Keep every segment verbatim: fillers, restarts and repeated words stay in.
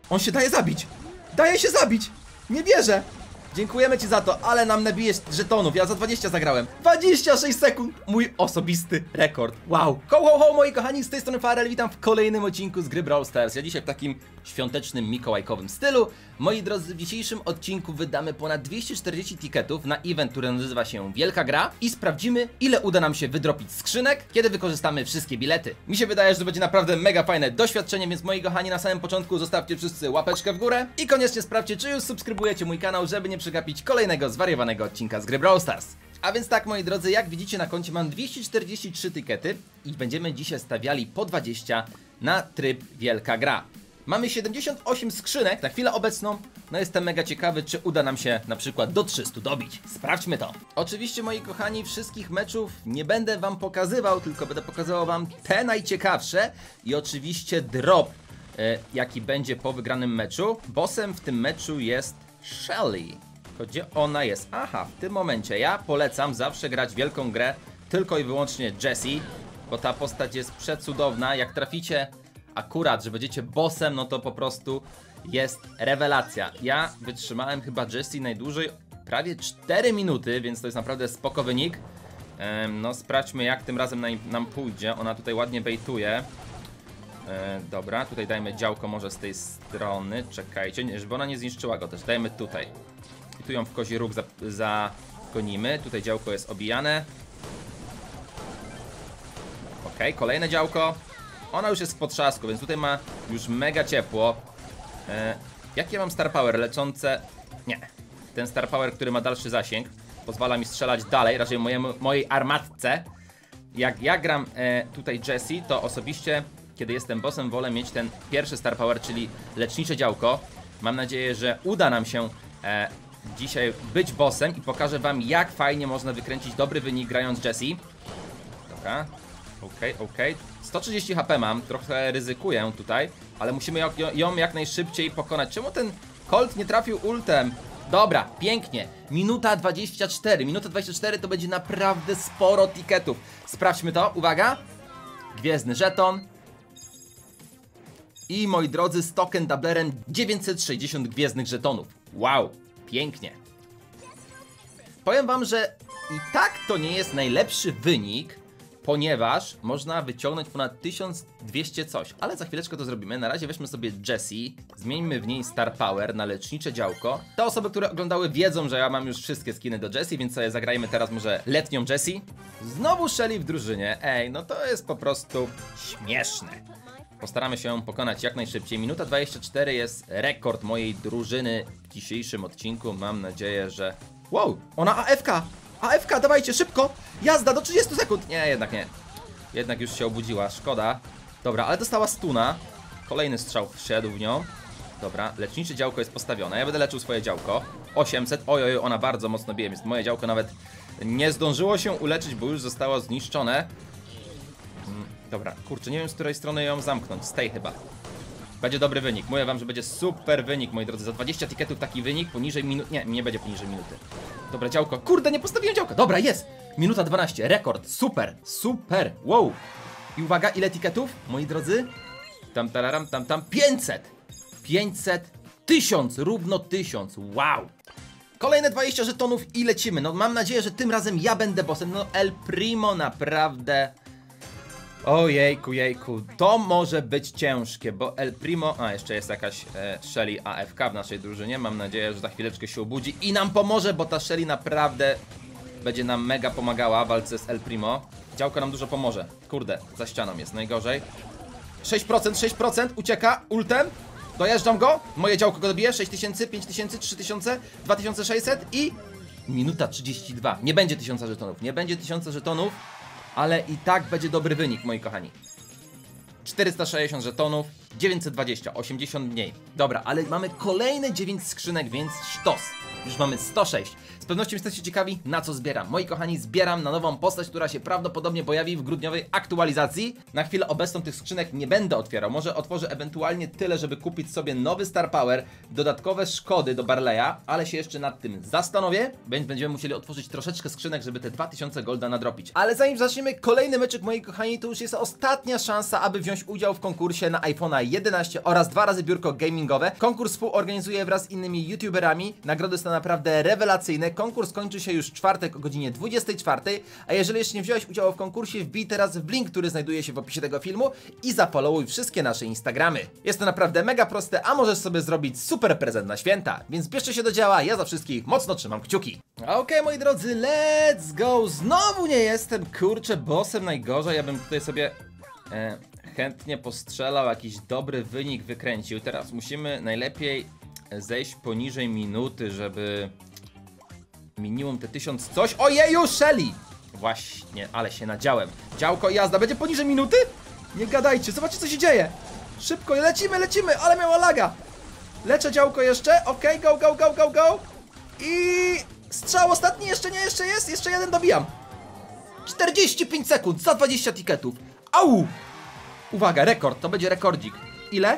On się daje zabić. Daje się zabić. Nie wierzę. Dziękujemy ci za to, ale nam nabijesz żetonów. Ja za dwadzieścia zagrałem. dwadzieścia sześć sekund. Mój osobisty rekord. Wow. Ho, ho, ho, moi kochani, z tej strony Farel. Witam w kolejnym odcinku z gry Brawl Stars. Ja dzisiaj w takim świątecznym, mikołajkowym stylu. Moi drodzy, w dzisiejszym odcinku wydamy ponad dwieście czterdzieści tiketów na event, który nazywa się Wielka Gra. I sprawdzimy, ile uda nam się wydropić skrzynek, kiedy wykorzystamy wszystkie bilety. Mi się wydaje, że to będzie naprawdę mega fajne doświadczenie, więc moi kochani, na samym początku zostawcie wszyscy łapeczkę w górę. I koniecznie sprawdźcie, czy już subskrybujecie mój kanał, żeby nie przegapić kolejnego zwariowanego odcinka z gry Brawl Stars. A więc tak, moi drodzy, jak widzicie na koncie mam dwieście czterdzieści trzy tikety i będziemy dzisiaj stawiali po dwadzieścia na tryb Wielka Gra. Mamy siedemdziesiąt osiem skrzynek na chwilę obecną. No jestem mega ciekawy, czy uda nam się na przykład do trzystu dobić. Sprawdźmy to. Oczywiście, moi kochani, wszystkich meczów nie będę wam pokazywał, tylko będę pokazywał wam te najciekawsze. I oczywiście drop, e, jaki będzie po wygranym meczu. Bossem w tym meczu jest Shelly. To gdzie ona jest? Aha, w tym momencie ja polecam zawsze grać wielką grę tylko i wyłącznie Jessie, bo ta postać jest przecudowna. Jak traficie akurat, że będziecie bossem, no to po prostu jest rewelacja. Ja wytrzymałem chyba Jessie najdłużej prawie cztery minuty, więc to jest naprawdę spoko wynik. ehm, No sprawdźmy, jak tym razem nam, nam pójdzie. Ona tutaj ładnie bejtuje. ehm, Dobra, tutaj dajmy działko może z tej strony. Czekajcie, żeby ona nie zniszczyła go też. Dajmy tutaj. I tu ją w kozi róg zagonimy. Za tutaj działko jest obijane. Ok, kolejne działko. Ona już jest w potrzasku, więc tutaj ma już mega ciepło. e, Jakie mam Star Power? Leczące? Nie. Ten Star Power, który ma dalszy zasięg, pozwala mi strzelać dalej, raczej mojemu, mojej armatce. Jak ja gram e, tutaj Jessie, to osobiście, kiedy jestem bossem, wolę mieć ten pierwszy Star Power, czyli lecznicze działko. Mam nadzieję, że uda nam się e, dzisiaj być bossem i pokażę wam, jak fajnie można wykręcić dobry wynik grając Jessie. Dobra. Okej, okay, okej. Okay. sto trzydzieści H P mam, trochę ryzykuję tutaj, ale musimy ją, ją jak najszybciej pokonać. Czemu ten Colt nie trafił ultem? Dobra, pięknie. Minuta dwadzieścia cztery. Minuta dwadzieścia cztery to będzie naprawdę sporo tiketów. Sprawdźmy to, uwaga. Gwiezdny żeton. I moi drodzy, z token doublerem dziewięćset sześćdziesiąt gwiezdnych żetonów. Wow, pięknie. Powiem wam, że i tak to nie jest najlepszy wynik, ponieważ można wyciągnąć ponad tysiąc dwieście coś, ale za chwileczkę to zrobimy. Na razie weźmy sobie Jessie, zmieńmy w niej Star Power na lecznicze działko. Te osoby, które oglądały, wiedzą, że ja mam już wszystkie skiny do Jessie, więc sobie zagrajmy teraz może letnią Jessie. Znowu Shelly w drużynie, ej, no to jest po prostu śmieszne. Postaramy się ją pokonać jak najszybciej. Minuta dwadzieścia cztery jest rekord mojej drużyny w dzisiejszym odcinku. Mam nadzieję, że... Wow, ona A F K! A F K, dawajcie, szybko! Jazda do trzydziestu sekund! Nie, jednak nie. Jednak już się obudziła, szkoda. Dobra, ale dostała stuna. Kolejny strzał wszedł w nią. Dobra, lecznicze działko jest postawione. Ja będę leczył swoje działko. osiemset, oj, oj, ona bardzo mocno bije. Więc moje działko nawet nie zdążyło się uleczyć, bo już zostało zniszczone. Hmm, dobra, kurczę, nie wiem, z której strony ją zamknąć. Z tej chyba. Będzie dobry wynik. Mówię wam, że będzie super wynik, moi drodzy. Za dwadzieścia tiketów taki wynik, poniżej minuty. Nie, nie będzie poniżej minuty. Dobra, działko. Kurde, nie postawiłem działka. Dobra, jest. Minuta dwanaście. Rekord. Super. Super. Wow. I uwaga, ile tiketów, moi drodzy? Tam, tararam, tam, tam. pięćset. pięćset. tysiąc. Równo tysiąc. Wow. Kolejne dwadzieścia żetonów i lecimy. No, mam nadzieję, że tym razem ja będę bossem. No, El Primo naprawdę... Ojejku, jejku, to może być ciężkie, bo El Primo... A, jeszcze jest jakaś e, Shelly A F K w naszej drużynie. Mam nadzieję, że za chwileczkę się obudzi i nam pomoże, bo ta Shelly naprawdę będzie nam mega pomagała w walce z El Primo. Działko nam dużo pomoże. Kurde, za ścianą jest najgorzej. sześć procent, sześć procent, ucieka ultem. Dojeżdżam go, moje działko go dobije. sześć tysięcy, pięć tysięcy, trzy tysiące, dwa tysiące sześćset i... Minuta trzydzieści dwa. Nie będzie tysiąca żetonów, nie będzie tysiąca żetonów. Ale i tak będzie dobry wynik, moi kochani. czterysta sześćdziesiąt żetonów, dziewięćset dwadzieścia, osiemdziesiąt mniej. Dobra, ale mamy kolejne dziewięć skrzynek, więc sztos. Już mamy sto sześć. pewnością jesteście ciekawi, na co zbieram. Moi kochani, zbieram na nową postać, która się prawdopodobnie pojawi w grudniowej aktualizacji. Na chwilę obecną tych skrzynek nie będę otwierał. Może otworzę ewentualnie tyle, żeby kupić sobie nowy Star Power, dodatkowe szkody do Barleya, ale się jeszcze nad tym zastanowię. Będziemy musieli otworzyć troszeczkę skrzynek, żeby te dwa tysiące golda nadrobić. Ale zanim zaczniemy kolejny meczek, moi kochani, to już jest ostatnia szansa, aby wziąć udział w konkursie na iPhone'a jedenaście oraz dwa razy biurko gamingowe. Konkurs współorganizuję wraz z innymi youtuberami. Nagrody są naprawdę rewelacyjne. Konkurs kończy się już w czwartek o godzinie dwudziestej czwartej, a jeżeli jeszcze nie wziąłeś udziału w konkursie, wbij teraz w link, który znajduje się w opisie tego filmu i zafollowuj wszystkie nasze Instagramy. Jest to naprawdę mega proste, a możesz sobie zrobić super prezent na święta, więc bierzcie się do dzieła, ja za wszystkich mocno trzymam kciuki. Okej, okay, moi drodzy, let's go! Znowu nie jestem, kurczę, bossem najgorzej, ja bym tutaj sobie e, chętnie postrzelał, jakiś dobry wynik wykręcił. Teraz musimy najlepiej zejść poniżej minuty, żeby minimum te tysiąc coś. Ojeju, Shelly! Właśnie, ale się nadziałem. Działko i jazda, będzie poniżej minuty? Nie gadajcie, zobaczcie co się dzieje. Szybko, lecimy, lecimy, ale miała laga. Leczę działko jeszcze, okej, okay, go, go, go, go, go. I strzał ostatni, jeszcze nie, jeszcze jest, jeszcze jeden dobijam. czterdzieści pięć sekund za dwadzieścia tiketów. Au! Uwaga, rekord, to będzie rekordzik. Ile?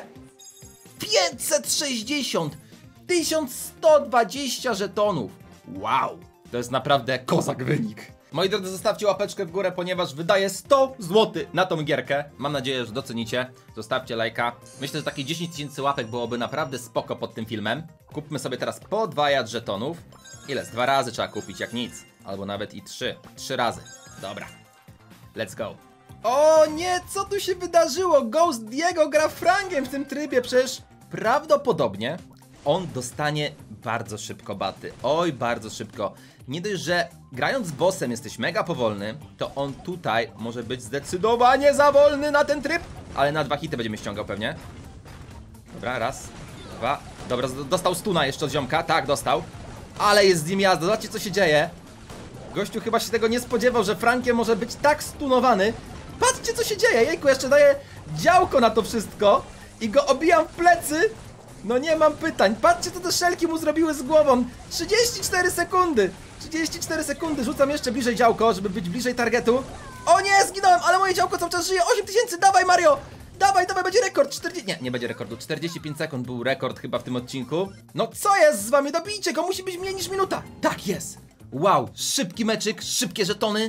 pięćset sześćdziesiąt! tysiąc sto dwadzieścia żetonów. Wow, to jest naprawdę kozak wynik. Moi drodzy, zostawcie łapeczkę w górę, ponieważ wydaję sto złotych na tą gierkę. Mam nadzieję, że docenicie. Zostawcie lajka. Myślę, że takie dziesięć tysięcy łapek byłoby naprawdę spoko pod tym filmem. Kupmy sobie teraz po dwa żetonów. Ile? Z dwa razy trzeba kupić, jak nic. Albo nawet i trzy. Trzy razy. Dobra. Let's go. O nie, co tu się wydarzyło? Ghost Diego gra frangiem w tym trybie, przecież prawdopodobnie on dostanie bardzo szybko baty. Oj, bardzo szybko. Nie dość, że grając z bossem jesteś mega powolny, to on tutaj może być zdecydowanie za wolny na ten tryb. Ale na dwa hity będziemy ściągał pewnie. Dobra, raz, dwa. Dobra, dostał stuna jeszcze od ziomka. Tak, dostał. Ale jest z nim jazda, zobaczcie co się dzieje. Gościu chyba się tego nie spodziewał, że Frankiem może być tak stunowany. Patrzcie co się dzieje, jejku, jeszcze daję działko na to wszystko i go obijam w plecy. No nie mam pytań, patrzcie co te szelki mu zrobiły z głową. Trzydzieści cztery sekundy, trzydzieści cztery sekundy, rzucam jeszcze bliżej działko, żeby być bliżej targetu. O nie, zginąłem, ale moje działko cały czas żyje. Osiem tysięcy, dawaj Mario, dawaj, dawaj, będzie rekord, czterdzieści... Nie, nie będzie rekordu, czterdzieści pięć sekund był rekord chyba w tym odcinku. No co jest z wami, dobijcie go, musi być mniej niż minuta. Tak jest, wow, szybki meczyk, szybkie żetony.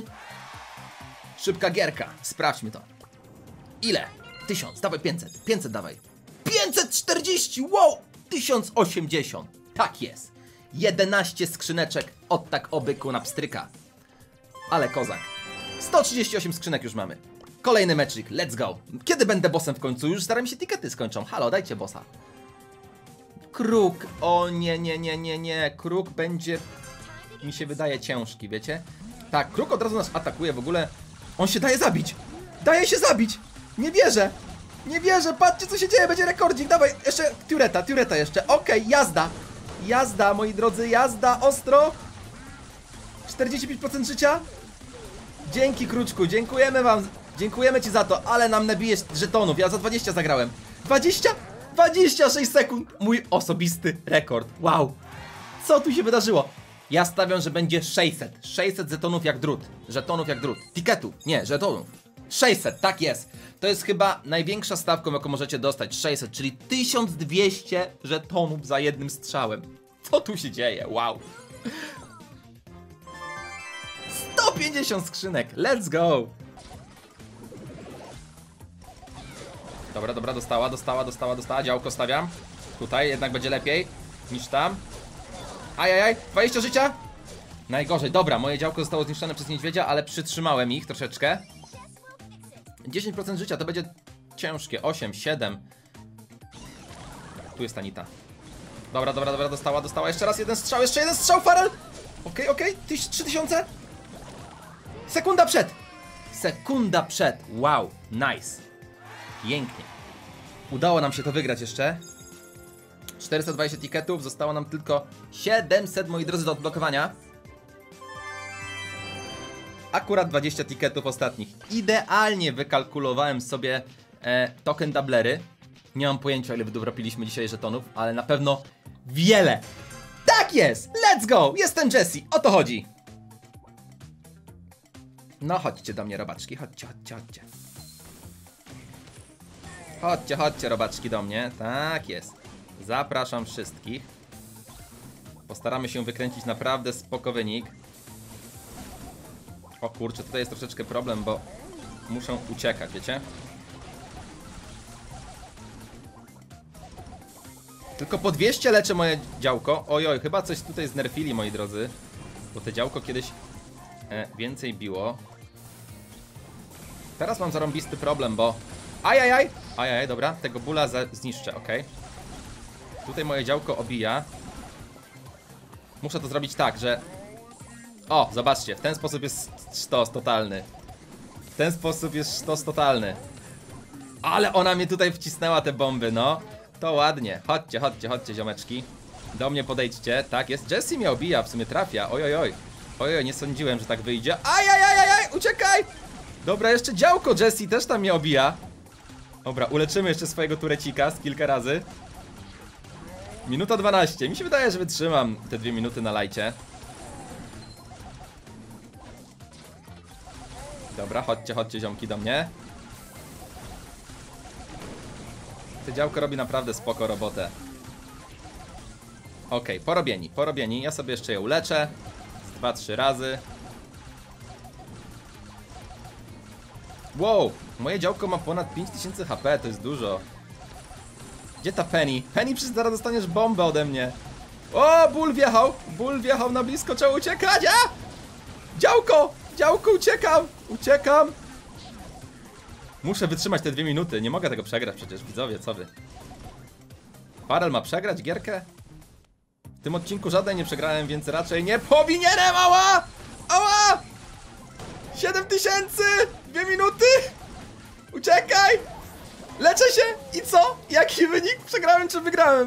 Szybka gierka, sprawdźmy to. Ile? tysiąc, dawaj pięćset, pięćset dawaj. pięćset czterdzieści, wow, tysiąc osiemdziesiąt, tak jest. jedenaście skrzyneczek od tak obyku na pstryka. Ale kozak. sto trzydzieści osiem skrzynek już mamy. Kolejny meczyk, let's go. Kiedy będę bossem w końcu? Już zaraz mi się tikety skończą. Halo, dajcie bossa. Kruk, o nie, nie, nie, nie, nie. Kruk będzie, mi się wydaje, ciężki, wiecie? Tak, kruk od razu nas atakuje w ogóle. On się daje zabić. Daje się zabić. Nie wierzę. Nie wierzę, patrzcie co się dzieje, będzie rekordzik, dawaj, jeszcze Tureta, Tureta jeszcze, okej, okay, jazda. Jazda, moi drodzy, jazda, ostro. czterdzieści pięć procent życia. Dzięki Kruczku, dziękujemy wam, dziękujemy ci za to, ale nam nabijesz żetonów, ja za dwadzieścia zagrałem. dwadzieścia? dwadzieścia sześć sekund, mój osobisty rekord, wow. Co tu się wydarzyło? Ja stawiam, że będzie sześćset, sześćset żetonów jak drut, żetonów jak drut, tiketów, nie, żetonów. sześćset, tak jest. To jest chyba największa stawką, jaką możecie dostać. sześćset, czyli tysiąc dwieście żetonów za jednym strzałem. Co tu się dzieje? Wow. sto pięćdziesiąt skrzynek. Let's go. Dobra, dobra, dostała, dostała, dostała, dostała. Działko stawiam. Tutaj jednak będzie lepiej niż tam. Ajajaj, dwadzieścia życia. Najgorzej, dobra, moje działko zostało zniszczone przez niedźwiedzia, ale przytrzymałem ich troszeczkę. dziesięć procent życia, to będzie ciężkie. osiem, siedem. Tu jest Anita. Dobra, dobra, dobra, dostała, dostała. Jeszcze raz jeden strzał, jeszcze jeden strzał, Farel. Okej, okej, trzy tysiące. Sekunda przed. Sekunda przed, wow, nice. Pięknie. Udało nam się to wygrać jeszcze. czterysta dwadzieścia tiketów, zostało nam tylko siedemset, moi drodzy, do odblokowania. Akurat dwadzieścia tiketów ostatnich. Idealnie wykalkulowałem sobie e, token doublery. Nie mam pojęcia, ile wydropiliśmy dzisiaj żetonów, ale na pewno wiele. Tak Tak jest! Let's go! Jestem Jessie, o to chodzi! No chodźcie do mnie, robaczki, chodźcie, chodźcie, chodźcie. Chodźcie, chodźcie, robaczki, do mnie. Tak jest. Zapraszam wszystkich. Postaramy się wykręcić naprawdę spoko wynik. O kurczę, tutaj jest troszeczkę problem, bo muszę uciekać, wiecie? Tylko po dwieście leczę moje działko. Ojoj, chyba coś tutaj znerfili, moi drodzy. Bo te działko kiedyś e, więcej biło. Teraz mam zarąbisty problem, bo... Ajajaj! Ajajaj, dobra, tego bula za... zniszczę, ok. Tutaj moje działko obija. Muszę to zrobić tak, że... O, zobaczcie, w ten sposób jest sztos totalny. W ten sposób jest sztos totalny. Ale ona mnie tutaj wcisnęła, te bomby, no. To ładnie. Chodźcie, chodźcie, chodźcie, ziomeczki. Do mnie podejdźcie. Tak jest. Jessie mnie obija, w sumie trafia. Oj, oj, oj. Oj, nie sądziłem, że tak wyjdzie. Ajajajajaj, uciekaj! Dobra, jeszcze działko Jessie też tam mnie obija. Dobra, uleczymy jeszcze swojego turecika z kilka razy. Minuta dwanaście. Mi się wydaje, że wytrzymam te dwie minuty na lajcie. Dobra, chodźcie, chodźcie, ziomki, do mnie. To działko robi naprawdę spoko robotę. Okej, okay, porobieni, porobieni. Ja sobie jeszcze je uleczę. Z dwa trzy razy. Wow, moje działko ma ponad pięć tysięcy H P, to jest dużo. Gdzie ta Penny? Penny, przecież zaraz dostaniesz bombę ode mnie. O, ból wjechał, ból wjechał na blisko, trzeba uciekać, a! Działko, działko, uciekam, uciekam. Muszę wytrzymać te dwie minuty, nie mogę tego przegrać przecież, widzowie, co wy? Farel ma przegrać gierkę? W tym odcinku żadnej nie przegrałem, więc raczej nie powinienem, ała! Ała! siedem tysięcy! Dwie minuty! Uciekaj! Leczę się! I co? Jaki wynik? Przegrałem czy wygrałem?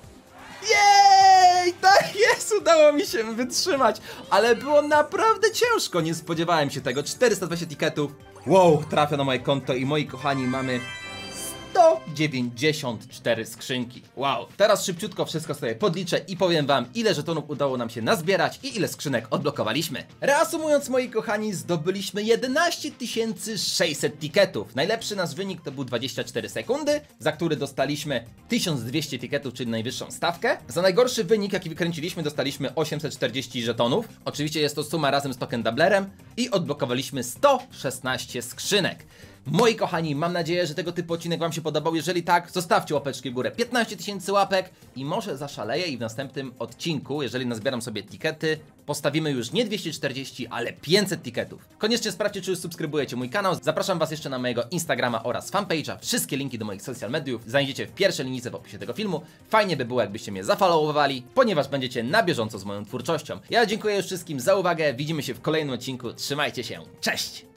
Jej! Tak jest! Udało mi się wytrzymać! Ale było naprawdę ciężko, nie spodziewałem się tego. czterysta dwadzieścia tiketów. Wow, trafia na moje konto i moi kochani, mamy sto dziewięćdziesiąt cztery skrzynki. Wow, teraz szybciutko wszystko sobie podliczę i powiem wam, ile żetonów udało nam się nazbierać i ile skrzynek odblokowaliśmy. Reasumując, moi kochani, zdobyliśmy jedenaście tysięcy sześćset tiketów. Najlepszy nasz wynik to był dwadzieścia cztery sekundy, za który dostaliśmy tysiąc dwieście tiketów, czyli najwyższą stawkę. Za najgorszy wynik, jaki wykręciliśmy, dostaliśmy osiemset czterdzieści żetonów. Oczywiście jest to suma razem z token doublerem i odblokowaliśmy sto szesnaście skrzynek. Moi kochani, mam nadzieję, że tego typu odcinek wam się podobał. Jeżeli tak, zostawcie łapeczki w górę. piętnaście tysięcy łapek i może zaszaleję i w następnym odcinku, jeżeli nazbieram sobie tikety, postawimy już nie dwieście czterdzieści, ale pięćset tiketów. Koniecznie sprawdźcie, czy już subskrybujecie mój kanał. Zapraszam was jeszcze na mojego Instagrama oraz fanpage'a. Wszystkie linki do moich social mediów znajdziecie w pierwszej linijce w opisie tego filmu. Fajnie by było, jakbyście mnie zafollowowali, ponieważ będziecie na bieżąco z moją twórczością. Ja dziękuję już wszystkim za uwagę. Widzimy się w kolejnym odcinku. Trzymajcie się. Cześć!